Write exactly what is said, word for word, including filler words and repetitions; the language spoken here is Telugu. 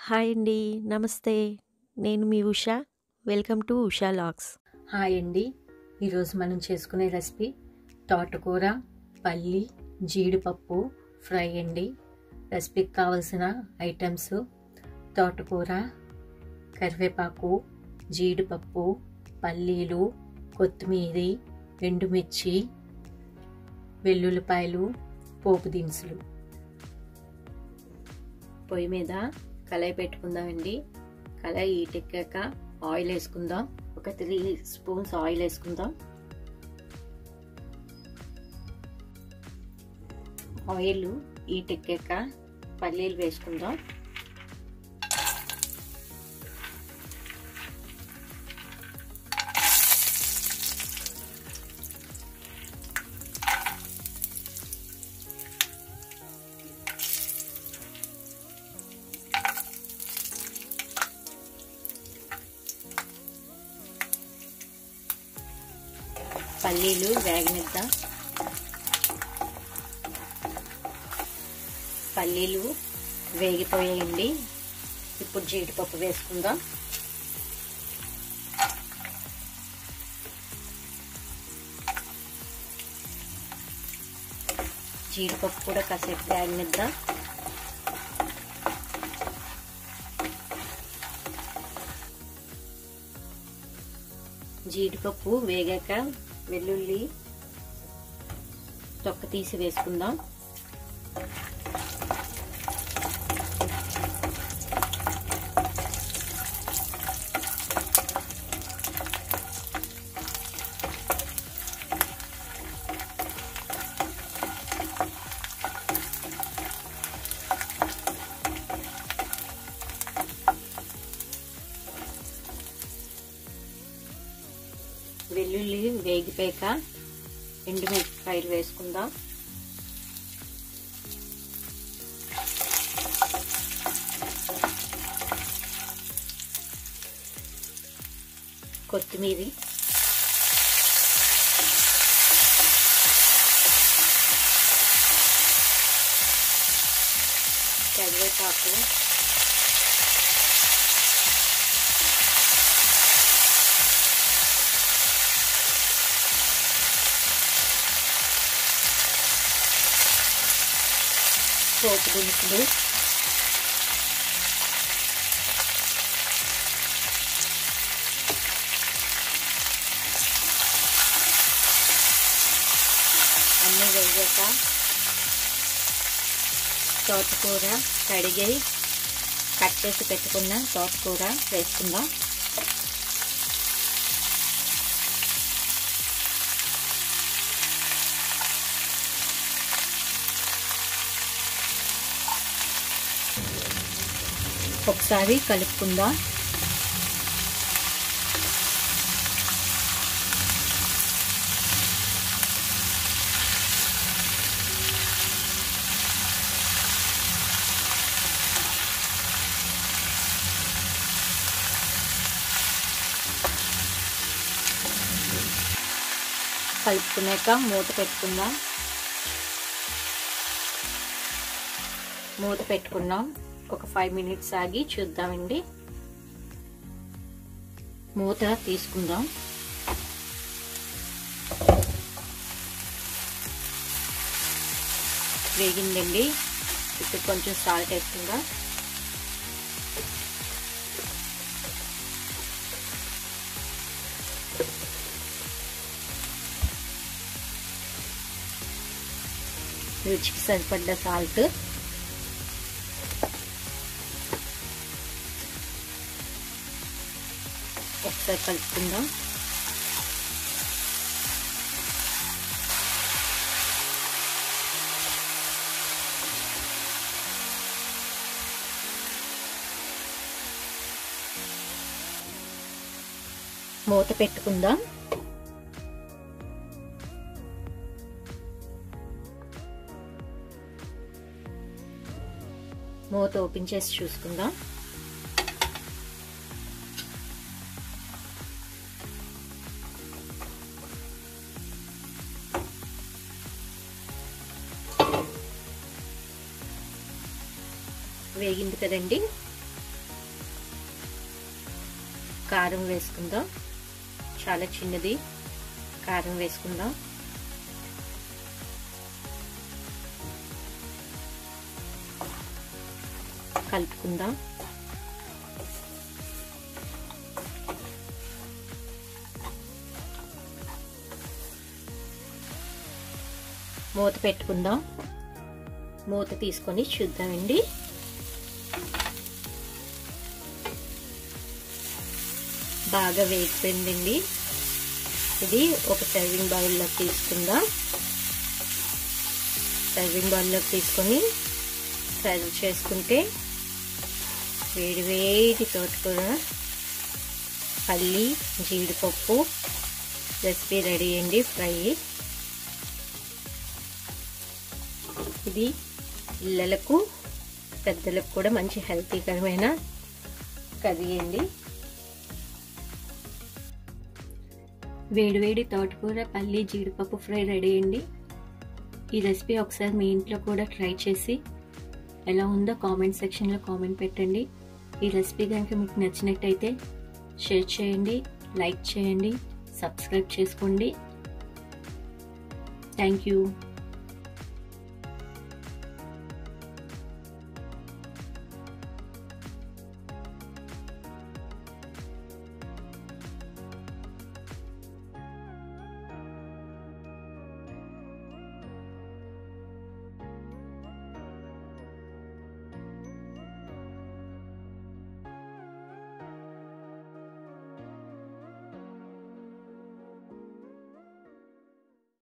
హాయ్ అండి. నమస్తే. నేను మీ Usha. Welcome to Usha vlogs. Hi అండి. ఈరోజు మనం చేసుకునే రెసిపీ తోటకూర పల్లి జీడిపప్పు ఫ్రై అండి. రెసిపీకి కావలసిన ఐటమ్స్ తోటకూర, కరివేపాకు, జీడిపప్పు, పల్లీలు, కొత్తిమీర, ఎండుమిర్చి, వెల్లుల్లిపాయలు, పోపు దినుసులు. పొయ్యి మీద కళాయి పెట్టుకుందామండి. కళాయి ఈటెక్కాక ఆయిల్ వేసుకుందాం. ఒక త్రీ స్పూన్స్ ఆయిల్ వేసుకుందాం. ఆయిల్ ఈటెక్కాక పల్లీలు వేసుకుందాం. పల్లీలు వేగనిద్దాం. పల్లీలు వేగిపోయాయండి. ఇప్పుడు జీడిపప్పు వేసుకుందాం. జీడిపప్పు కూడా కాసేపు వేగనిద్దాం. జీడిపప్పు వేగాక వెల్లుల్లి తొక్క తీసి వేసుకుందాం. వెల్లుల్లి వేగిపోయాక ఎండుమిరపకాయలు వేసుకుందాం. కొత్తిమీర, కరివేపాకు, పోపు దినుసులు, అన్నీ వేగాక తోటకూర కడిగి కట్ చేసి పెట్టుకున్న తోటకూర వేసుకుందాం. ఒకసారి కలుపుకుందాం. కలుపుకున్నాక మూత పెట్టుకుందాం. మూత పెట్టుకున్నాం. ఒక ఫైవ్ మినిట్స్ ఆగి చూద్దామండి. మూత తీసుకుందాం. వేగిందండి. ఇప్పుడు కొంచెం సాల్ట్ వేసుకుందాం. రుచికి సరిపడ్డ సాల్ట్, ఒకసారి కలుపుకుందాం. మూత పెట్టుకుందాం. మూత ఓపెన్ చేసి చూసుకుందాం. వేగింది కదండి. కారం వేసుకుందాం. చాలా చిన్నది కారం వేసుకుందాం. కలుపుకుందాం. మూత పెట్టుకుందాం. మూత తీసుకొని చూద్దామండి. బాగా వేగిపోయిందండి. ఇది ఒక సర్వింగ్ బౌల్లో తీసుకుందాం. సర్వింగ్ బౌల్లో తీసుకొని సర్వ్ చేసుకుంటే వేడి వేడి తోటకూర పల్లి జీడిపప్పు రెసిపీ రెడీ అండి. ఫ్రై ఇది పిల్లలకు పెద్దలకు కూడా మంచి హెల్తీకరమైన కర్రీ అండి. వేడివేడి తోటకూర పల్లి జీడిపప్పు ఫ్రై రెడీ అండి. ఈ రెసిపీ ఒకసారి మీ ఇంట్లో కూడా ట్రై చేసి ఎలా ఉందో కామెంట్ సెక్షన్లో కామెంట్ పెట్టండి. ఈ రెసిపీ కనుక మీకు నచ్చినట్టయితే షేర్ చేయండి, లైక్ చేయండి, సబ్స్క్రైబ్ చేసుకోండి. Thank you.